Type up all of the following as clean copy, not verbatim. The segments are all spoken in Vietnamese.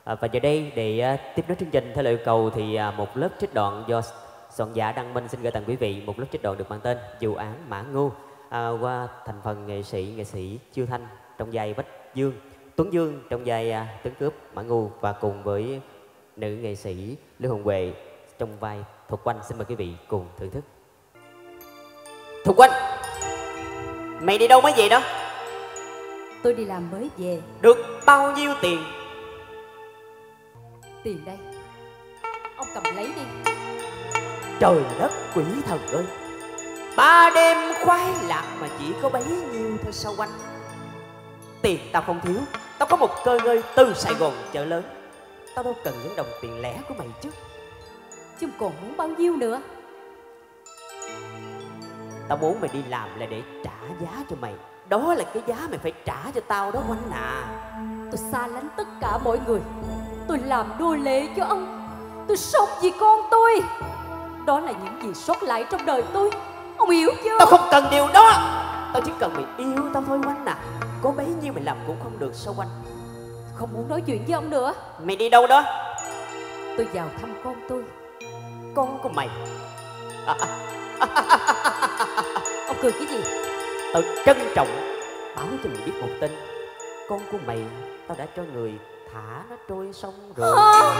Và giờ đây để tiếp nối chương trình theo lời yêu cầu thì một lớp trích đoạn do soạn giả Đăng Minh xin gửi tặng quý vị một lớp trích đoạn được mang tên Vụ án Mã Ngu, qua thành phần nghệ sĩ Chiêu Thanh trong vai Bách Dương, Tuấn Dương trong vai tướng cướp Mã Ngu và cùng với nữ nghệ sĩ Lưu Hồng Huệ trong vai Thục Oanh. Xin mời quý vị cùng thưởng thức. Thục Oanh, mày đi đâu mới về đó? Tôi đi làm mới về. Được bao nhiêu tiền? Tiền đây, ông cầm lấy đi. Trời đất quỷ thần ơi, 3 đêm khoái lạc mà chỉ có bấy nhiêu thôi sao Oanh? Tiền tao không thiếu, tao có một cơ ngơi từ Sài Gòn chợ lớn. Tao đâu cần những đồng tiền lẻ của mày chứ. Chứ còn muốn bao nhiêu nữa? Tao muốn mày đi làm là để trả giá cho mày. Đó là cái giá mày phải trả cho tao đó Oanh à. Tôi xa lánh tất cả mọi người. Tôi làm nô lệ cho ông. Tôi sống vì con tôi. Đó là những gì sót lại trong đời tôi. Ông hiểu chưa? Tao không cần điều đó. Tao chỉ cần mày yêu tao thôi Oanh à. Có bấy nhiêu mày làm cũng không được sao Oanh? Không muốn nói chuyện với ông nữa. Mày đi đâu đó? Tôi vào thăm con tôi. Con của mày? Ông cười cái gì? Tao trân trọng báo cho mày biết một tin. Con của mày tao đã cho người thả nó trôi sông rồi.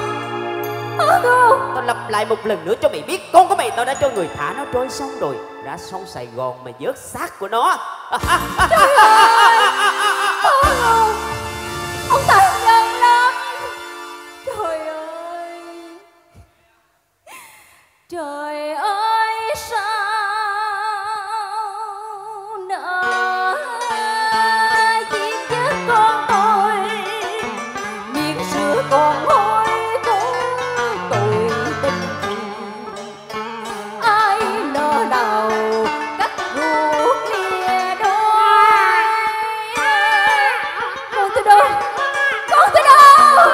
Tao lặp lại một lần nữa cho mày biết, con của mày tao đã cho người thả nó trôi sông rồi, ra sông Sài Gòn mà vớt xác của nó. Trời ơi! Ông tàn nhẫn lắm. Trời ơi! Trời ơi sao nỡ giết chết con tôi, miệng sữa còn hôi thối tội tình. Ai nỡ nào cắt ruột lìa đôi. Con tôi đâu? Con tôi đâu?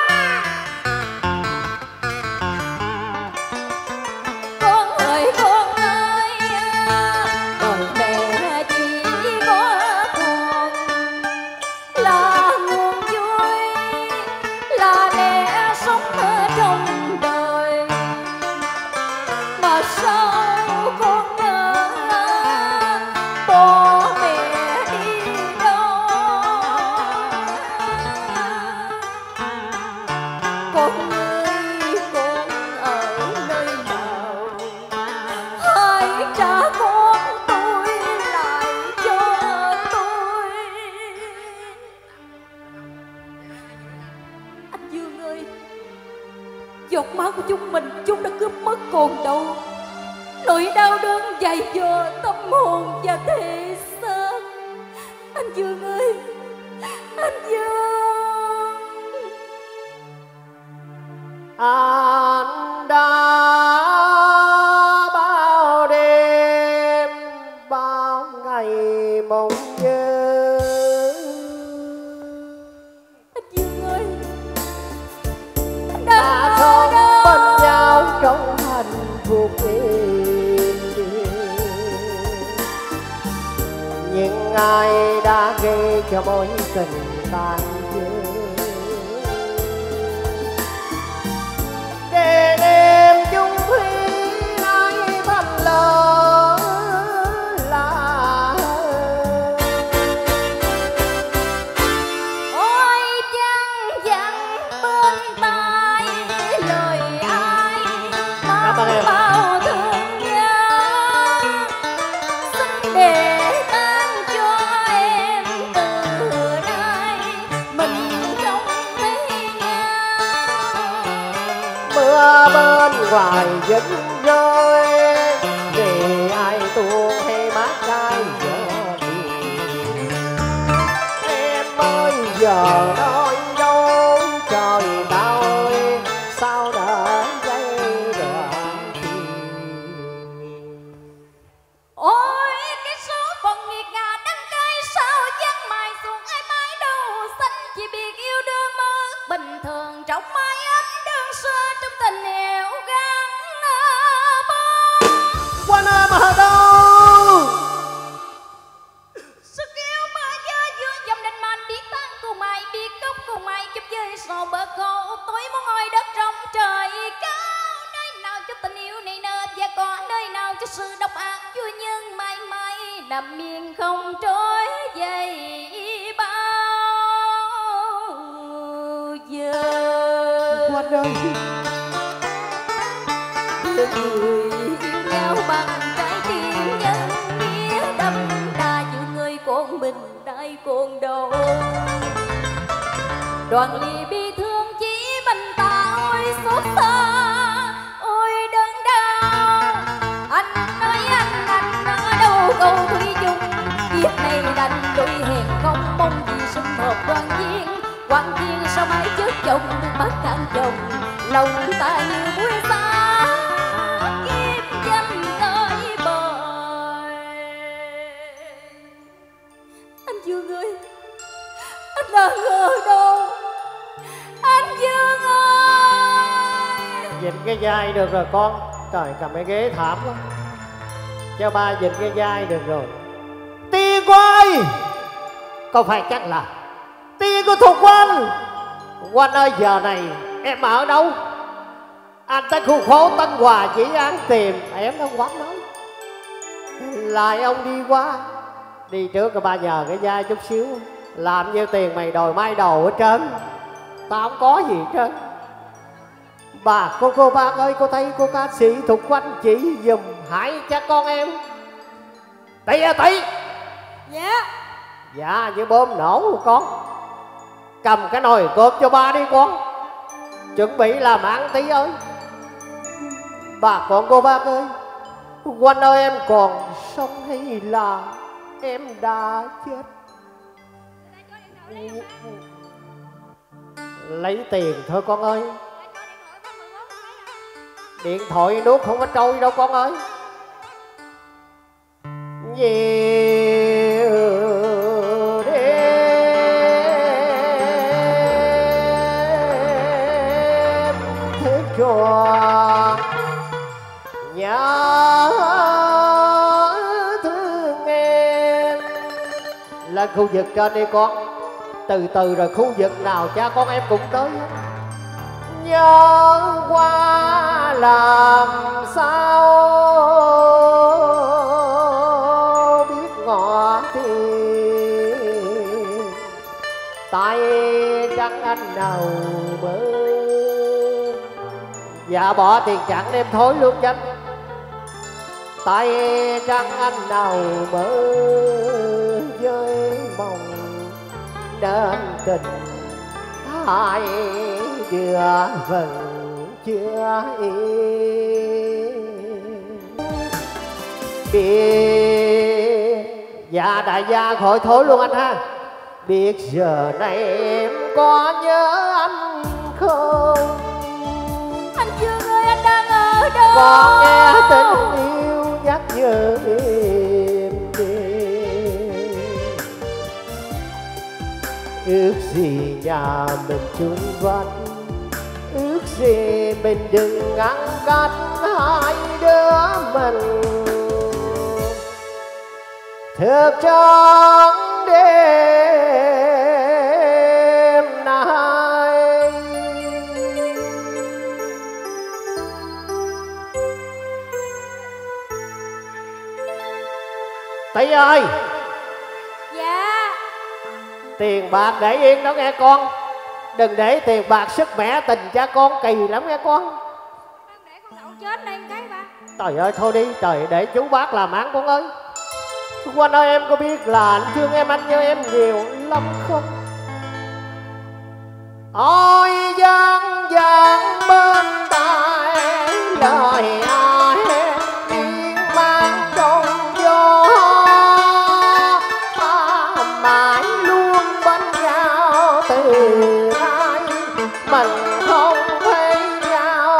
Con ơi con ơi, đời mẹ chỉ có con là nguồn vui, là lẽ sống ở trong đời. Mà sao con nỡ bỏ mẹ đi đâu? Con ơi con ở nơi nào? Hãy trả con tôi lại cho tôi. Anh Dương ơi, giọt máu của chúng đã cướp mất còn đâu. Nỗi đau đớn dày dò tâm hồn và thể xác. Anh Dương ơi, anh Dương. Anh đã bao đêm bao ngày mong nhớ. Anh Dương ơi, anh Ta sống bên nhau trong hạnh phúc êm đềm. Nhưng ai đã gây cho mối tình tan vỡ? Để đêm chung thủy nay thành lỡ là. ôi văng vẳng bên tai lời ai mang bao thương nhớ. Xin để tan cho em từ nay mình không thấy nhau. Mưa bên ngoài vẫn rơi, vì ai tuôn hay mát trái gió biển. Em ơi giờ nói đâu trời tao ơi, sao đã dây đoạn tình. Ôi cái số phận nghiệt ngã đắng cay sao dáng mài xuống ai mãi đâu xanh. Chỉ biết yêu đương mơ bình thường trong mái ấm đơn sơ trong tình yêu gắn bó. Quan em ở đâu? Sức yêu mà dơ giữa dòng đình man biết tan cùng ai biết gốc cùng ai chụp dưới sầu bờ câu. cái sự độc ác vua nhân mãi mãi nằm miền không trôi dậy bao giờ. Quan ơi, người yêu nhau bằng trái tim nhân nghĩa đậm đà giữa người con mình đại con đầu. Đoàn ly bi thương chỉ mình ta ôi xót xa ôi đớn đau. Anh ở đâu câu thủy chung kiếp này đành đôi hẹn không mong gì sum họp đoàn viên. Hoàng viên sao mãi trước chồng nước mắt cạn chồng lòng ta như muối xa kiếp danh tới bời. Anh Dương ơi, anh đang ở đâu anh Dương ơi? dịnh cái vai được rồi con. Trời, cầm cái ghế thảm quá. Cho ba dịnh cái vai được rồi. Tiên ơi, có phải chắc là Tiên của Thục Quanh? Quanh ơi, giờ này em ở đâu? Anh tới khu phố Tân Hòa chỉ án tìm em đâu. Quanh nói lại ông đi qua đi trước rồi ba nhờ cái vai chút xíu. Làm nhiêu tiền mày đòi mai đầu hết trơn, tao không có gì hết trơn. Bà cô bác ơi, cô thấy cô ca sĩ Thục Quanh chỉ dùm hãy cha con em. Tí à tí. Dạ. Dạ như bơm nổ con. Cầm cái nồi cơm cho ba đi con, chuẩn bị làm ăn tí ơi. Bà con cô bác ơi, Quanh ơi em còn sống hay là em đã chết? Lấy tiền thôi con ơi. Điện thoại nuốt không có trôi đâu con ơi. Nhiều đêm thức cho nhớ thương em. Lên khu vực trên đi con, từ từ rồi khu vực nào cha con em cũng tới. Nhớ qua làm sao biết ngọt tiền, tay trắng anh nào mơ. Dạ bỏ tiền chẳng đem thối luôn danh, tay trắng anh nào mơ với mong nên tình hai đứa vẫn chưa biết. Dạ đại gia khỏi thối luôn anh ha. Biết giờ này em có nhớ anh không? Anh Dương ơi, anh đang ở đâu? Con nghe tình yêu nhắc nhở em đêm. Ước gì nhà mình chung vánh, ước gì mình đừng ngăn cách hai đứa mình. Thức trắng đêm nay. Tí ơi. Dạ. Tiền bạc để yên đó nghe con. Đừng để tiền bạc sức mẻ tình cha con kỳ lắm nghe con. Không để con đậu chết đây cái ba. Trời ơi thôi đi, trời để chú bác làm ăn con ơi. Quanh ơi em có biết là anh thương em, anh nhớ em nhiều lắm không? Ôi vang vang bên tai lời ai tiếng mang trong gió, mãi luôn bên nhau từ nay mình không thấy nhau.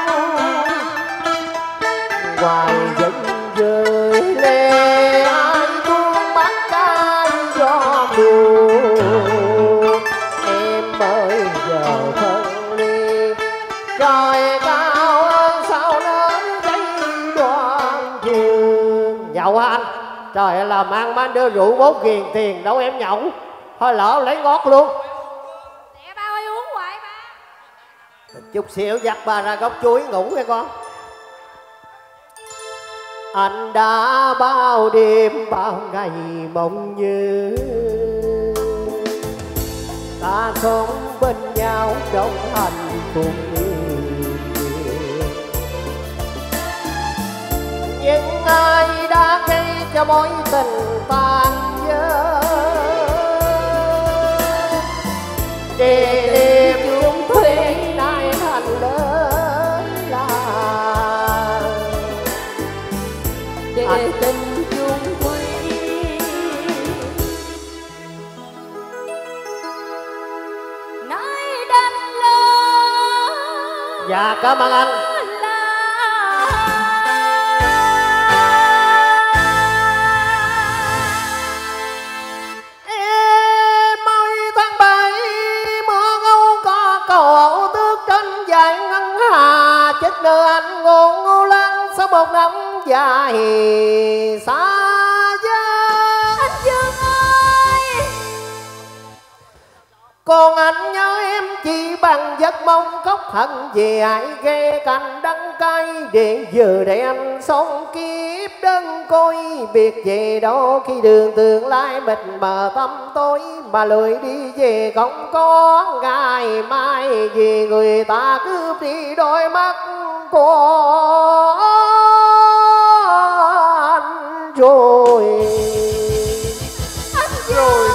Ngoài vẫn rơi lệ ai buông mắt ai do buồn. Em ơi giờ thân ly trời cao ơi sao nên thấy đoan trường. Nhậu anh, trời ơi làm ăn mà anh đưa rượu 4 ghiền tiền đâu em nhậu. Thôi lỡ lấy ngót luôn. Mẹ ba ơi uống hoài ba. Chút xíu dắt ba ra gốc chuối ngủ nghe con. Anh đã bao đêm bao ngày mong nhớ, ta sống bên nhau trong hạnh phúc. Nhưng ai đã gây cho mối tình tan vỡ, để đêm chung thủy nay thành lớn là để tình chung thủy. Nay đành lớn. Dạ cảm ơn anh. Chết nơi anh ngôn ngu lăng sau một năm dài xa vắng. Anh Dương ơi, còn anh nhớ em chỉ bằng giấc mong khóc hận về ai ghé cành đắng cay, để giờ để anh sống kiếp đơn côi biệt về đâu khi đường tương lai mịt mờ tâm tối, mà lười đi về không có ngày mai, vì người ta cướp đi đôi mắt của anh rồi. anh rồi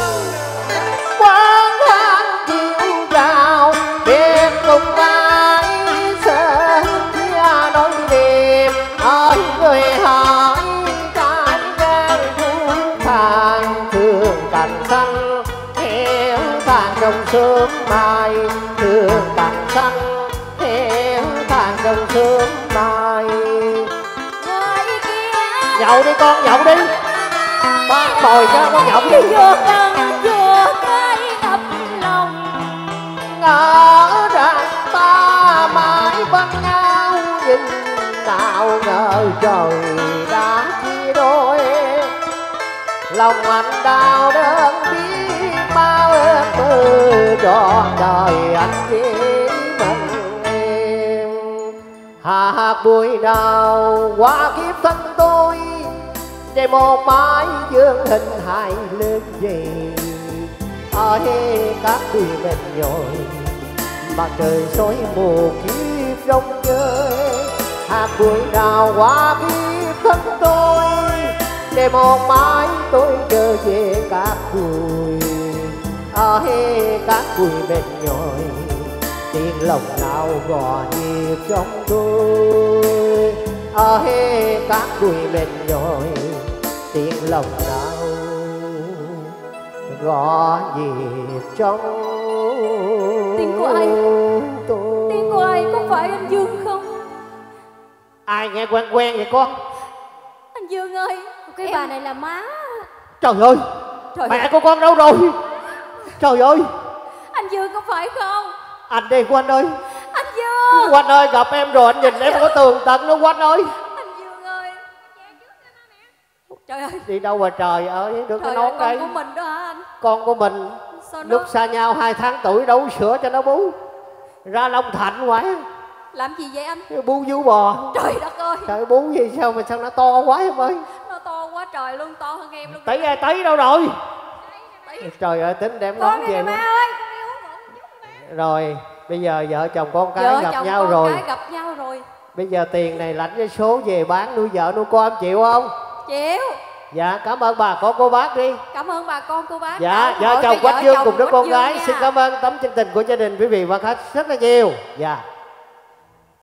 quán tháng chiều chào biết cùng ai sợ chia đôi đêm ơi người hỏi can gan thương thang thương cành xanh héo tàn trong sớm mai, thương cành xanh héo tàn trong sớm mai. người kia Nhậu đi con, nhậu đi, ba bồi cho con nhậu đi. vừa cần vừa cay ngập lòng, Ngỡ rằng ta mãi bên nhau, nhưng nào ngờ trời đã chia đôi. Lòng anh đau đớn biết bao ơn mơ, trọn đời anh chỉ mình em. Hạt bụi nào qua kiếp thân tôi, để một mái dương hình hài lớn về ở các đuôi bên nhồi. Mặt trời soi mù kiếp rong chơi, hạt bụi nào qua kiếp thân tôi, để một mái tôi trở về các đuôi ở các đuôi bên nhồi. Tiếng lòng nào gò nhịp trong tôi ở các đuôi bên nhồi, tiếng lòng nào gõ nhịp trong tiếng của ai? tôi. Tiếng của ai, có phải anh Dương không? Ai nghe quen quen vậy con? Anh Dương ơi, cái bà này là má. Trời ơi, trời mẹ ơi, của con đâu rồi? Trời ơi, anh Dương có phải không? anh đây Quanh ơi. Anh Dương, Quanh ơi, gặp em rồi anh nhìn em có tường tận nữa Quanh ơi. anh Dương ơi, trời ơi, Đi đâu mà trời ơi, được cái trời ơi, nón con đây. của mình đó hả anh? Con của mình Sao lúc nó xa nhau 2 tháng tuổi đấu sữa cho nó bú ra Long Thạnh quá, làm gì vậy anh? bú vú bò. Trời đất ơi, Trời bú gì sao mà sao nó to quá em ơi. nó to quá trời luôn, to hơn em luôn. Tí ai tí đâu rồi? Tí. Trời ơi tính đem Con nón này về nè luôn. má ơi, con đi uống rượu một chút mà. Rồi bây giờ vợ chồng con cái Vợ gặp chồng nhau con rồi. cái gặp nhau rồi. Bây giờ tiền này lãnh cái số về bán nuôi vợ nuôi con chịu không? Chịu. Dạ cảm ơn bà con cô bác đi. Cảm ơn bà con cô bác. Dạ đã ủng vợ hộ chồng cho Quách Dương chồng cùng đứa Quách con Dương gái nha. xin cảm ơn tấm chân tình của gia đình quý vị và khách rất là nhiều. Dạ.